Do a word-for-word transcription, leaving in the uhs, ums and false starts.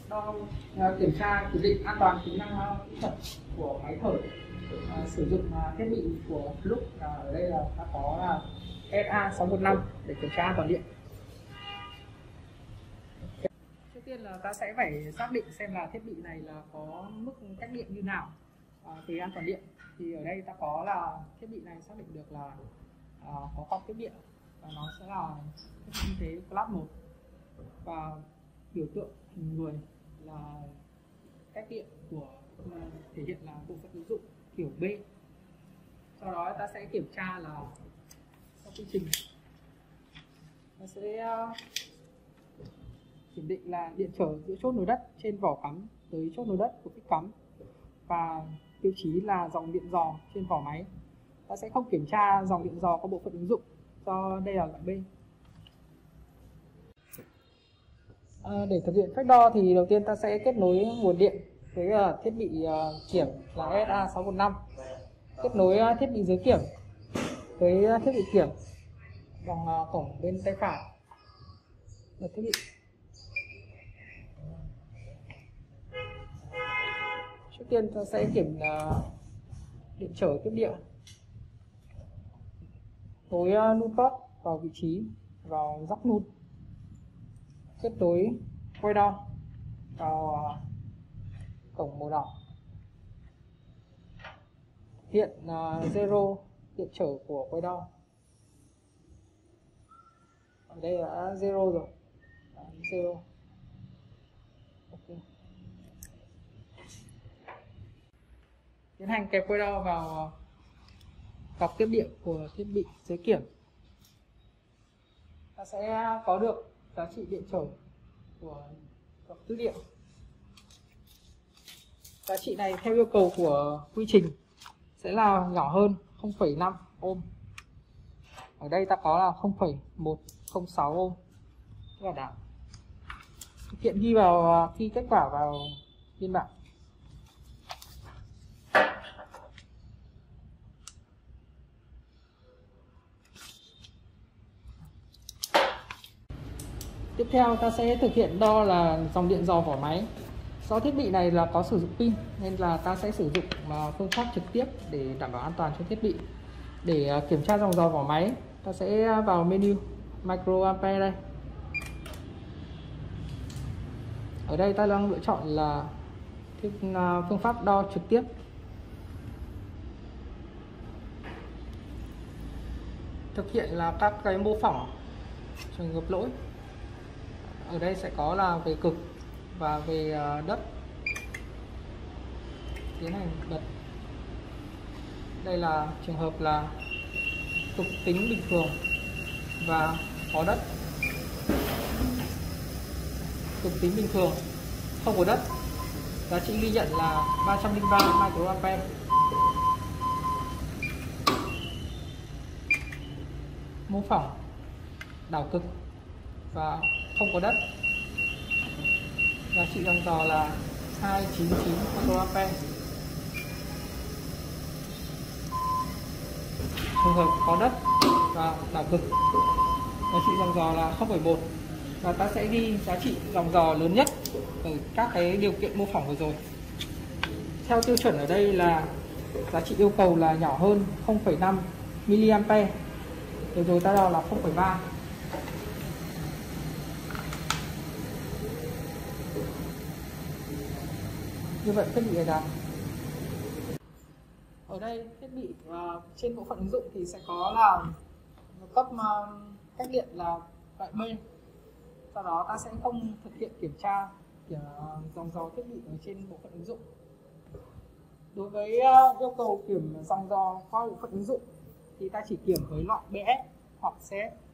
đo uh, kiểm tra kiểm định an toàn tính năng uh, kỹ thuật của máy thở, uh, sử dụng uh, thiết bị của Fluke. Uh, ở đây là ta có là S A sáu một năm để kiểm tra an toàn điện. Trước tiên là ta sẽ phải xác định xem là thiết bị này là có mức cách điện như nào uh, về an toàn điện. Thì ở đây ta có là thiết bị này xác định được là uh, có cọc tiếp điện và nó sẽ là thiết bị y tế class một, và biểu tượng hình người là cách điện của uh, thể hiện là bộ phận ứng dụng kiểu B. Sau đó ta sẽ kiểm tra là theo quy trình ta sẽ uh, kiểm định là điện trở giữa chốt nối đất trên vỏ cắm tới chốt nối đất của phích cắm, và tiêu chí là dòng điện dò trên vỏ máy. Ta sẽ không kiểm tra dòng điện dò có bộ phận ứng dụng do đây là loại B. À, để thực hiện phách đo thì đầu tiên ta sẽ kết nối nguồn điện với uh, thiết bị uh, kiểm là S A sáu một năm, kết nối uh, thiết bị dưới kiểm với uh, thiết bị kiểm bằng uh, cổng bên tay phải là thiết bị. Trước tiên ta sẽ kiểm uh, điện trở tiếp địa, nối uh, nút cót vào vị trí vào rắc nút, kết nối quay đo vào uh, cổng màu đỏ, hiện uh, zero điện trở của quay đo. Ở đây là zero rồi, zero. Okay. Tiến hành kẹp quay đo vào cọc tiếp điện của thiết bị dưới kiểm. Ta sẽ có được giá trị điện trở của cọc tứ điện. Giá trị này theo yêu cầu của quy trình sẽ là nhỏ hơn không phẩy năm ohm. Ở đây ta có là không phẩy một không sáu ohm. Rất là đảm. Thực hiện ghi vào ghi kết quả vào biên bản. Tiếp theo ta sẽ thực hiện đo là dòng điện dò vỏ máy. Do thiết bị này là có sử dụng pin nên là ta sẽ sử dụng phương pháp trực tiếp để đảm bảo an toàn cho thiết bị. Để kiểm tra dòng dò vỏ máy, ta sẽ vào menu microampere đây. Ở đây ta đang lựa chọn là phương pháp đo trực tiếp. Thực hiện là các cái mô phỏng trường hợp lỗi. Ở đây sẽ có là về cực và về đất. Tiến hành bật. Đây là trường hợp là cực tính bình thường và có đất. Cực tính bình thường không có đất, giá trị ghi nhận là ba trăm lẻ ba microampere. Mô phỏng đảo cực và không có đất, giá trị dòng dò là hai trăm chín mươi chín microampere. Trường hợp có đất và đảo cực, giá trị dòng dò là không phẩy một, và ta sẽ ghi giá trị dòng dò lớn nhất ở các cái điều kiện mô phỏng vừa rồi. Theo tiêu chuẩn ở đây là giá trị yêu cầu là nhỏ hơn không phẩy năm miliampere, vừa rồi ta đo là không phẩy ba. Như vậy thiết bị này đạt. Ở đây thiết bị uh, trên bộ phận ứng dụng thì sẽ có là cấp uh, cách điện là loại B. Sau đó ta sẽ không thực hiện kiểm tra uh, dòng dò thiết bị ở trên bộ phận ứng dụng. Đối với uh, yêu cầu kiểm dòng dò qua bộ phận ứng dụng thì ta chỉ kiểm với loại B S hoặc C S.